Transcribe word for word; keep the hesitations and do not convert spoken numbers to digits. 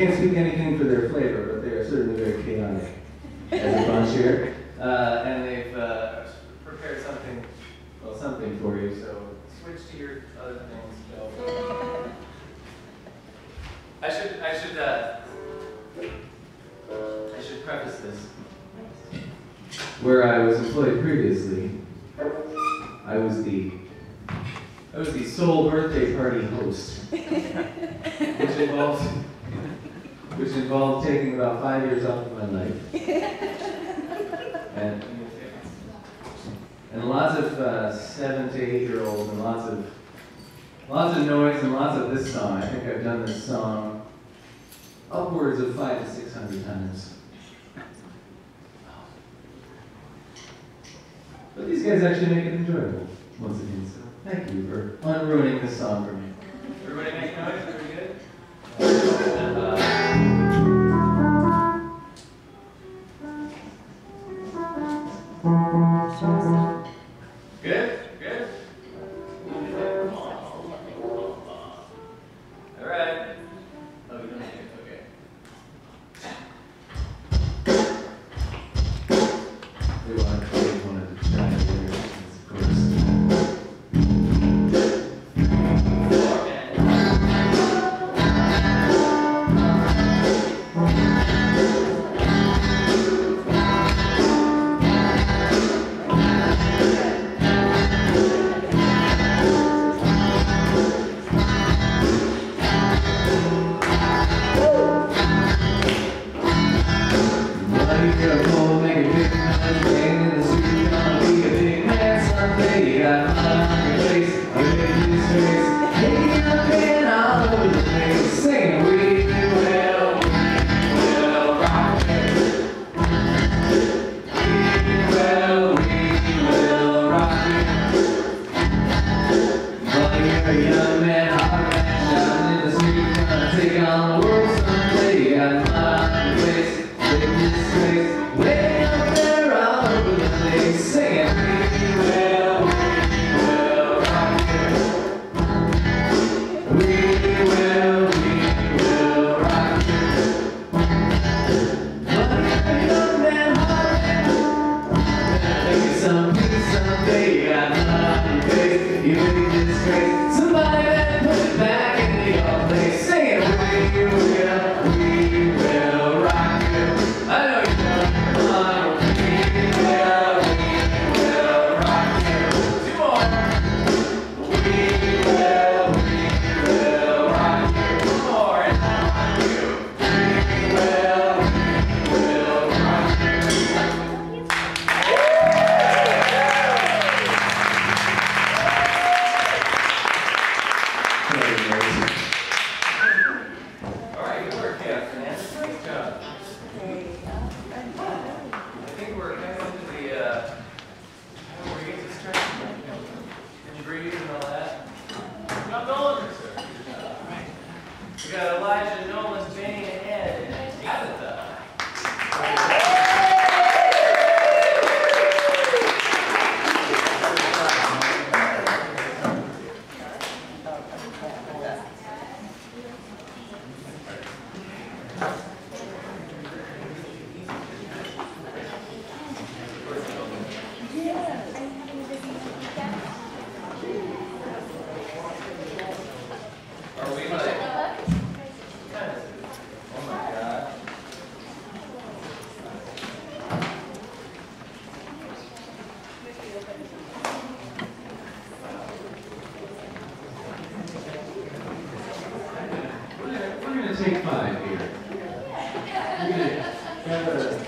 can't speak anything for their flavor, but they are certainly very chaotic as a bunch here. Uh, and they've uh, prepared something, well, something for you, so switch to your other things. So. I should, I should, uh, I should preface this. Where I was employed previously, I was the, I was the sole birthday party host, which involved, which involved taking about five years off of my life, and and lots of uh, seven to eight year olds, and lots of, lots of noise, and lots of this song. I think I've done this song upwards of five to six hundred times. But these guys actually make it enjoyable, once again, so thank you for unruining this song for me. Everybody make noise? Pretty good? Uh, good? Good? All right. Oh, you don't need it, okay. We want to create one of the giant variations, of course. Take five here. We're gonna have a